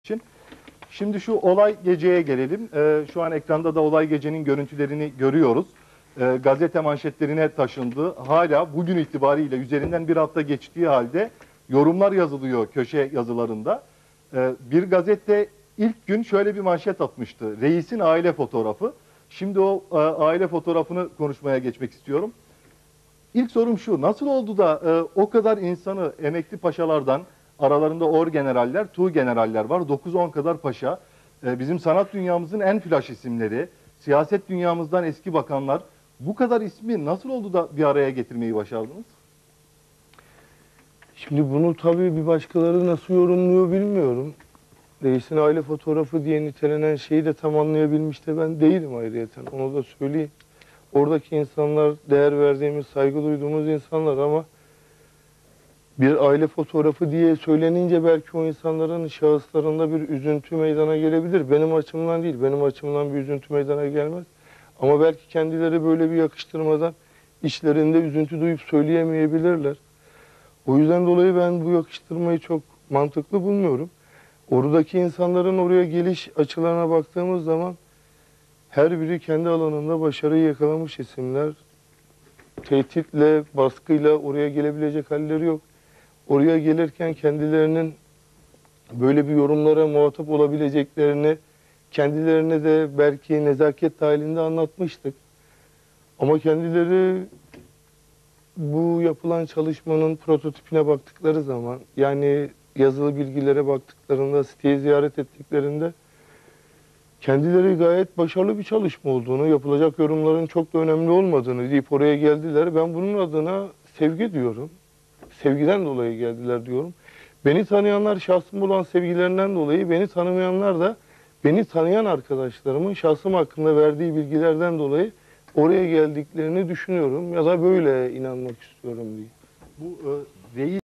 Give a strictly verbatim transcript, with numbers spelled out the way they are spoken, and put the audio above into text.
için. Şimdi şu olay geceye gelelim. Ee, şu an ekranda da olay gecenin görüntülerini görüyoruz. Ee, gazete manşetlerine taşındı. Hala bugün itibariyle üzerinden bir hafta geçtiği halde yorumlar yazılıyor köşe yazılarında. Ee, bir gazete ilk gün şöyle bir manşet atmıştı. Reisin aile fotoğrafı. Şimdi o e, aile fotoğrafını konuşmaya geçmek istiyorum. İlk sorum şu, nasıl oldu da e, o kadar insanı emekli paşalardan, aralarında orgeneraller, tuğgeneraller var, dokuz on kadar paşa, e, bizim sanat dünyamızın en flash isimleri, siyaset dünyamızdan eski bakanlar, bu kadar ismi nasıl oldu da bir araya getirmeyi başardınız? Şimdi bunu tabii bir başkaları nasıl yorumluyor bilmiyorum. Reisin aile fotoğrafı diye nitelenen şeyi de tam anlayabilmiş de ben değilim ayrıyeten. Onu da söyleyeyim. Oradaki insanlar değer verdiğimiz, saygı duyduğumuz insanlar ama bir aile fotoğrafı diye söylenince belki o insanların şahıslarında bir üzüntü meydana gelebilir. Benim açımdan değil, benim açımdan bir üzüntü meydana gelmez. Ama belki kendileri böyle bir yakıştırmadan içlerinde üzüntü duyup söyleyemeyebilirler. O yüzden dolayı ben bu yakıştırmayı çok mantıklı bulmuyorum. Oradaki insanların oraya geliş açılarına baktığımız zaman her biri kendi alanında başarıyı yakalamış isimler. Tehditle, baskıyla oraya gelebilecek halleri yok. Oraya gelirken kendilerinin böyle bir yorumlara muhatap olabileceklerini kendilerine de belki nezaket dahilinde anlatmıştık. Ama kendileri bu yapılan çalışmanın prototipine baktıkları zaman, yani yazılı bilgilere baktıklarında, siteyi ziyaret ettiklerinde kendileri gayet başarılı bir çalışma olduğunu, yapılacak yorumların çok da önemli olmadığını deyip oraya geldiler. Ben bunun adına sevgi diyorum. Sevgiden dolayı geldiler diyorum. Beni tanıyanlar şahsım olan sevgilerinden dolayı, beni tanımayanlar da beni tanıyan arkadaşlarımın şahsım hakkında verdiği bilgilerden dolayı oraya geldiklerini düşünüyorum ya da böyle inanmak istiyorum diye. Bu e, reis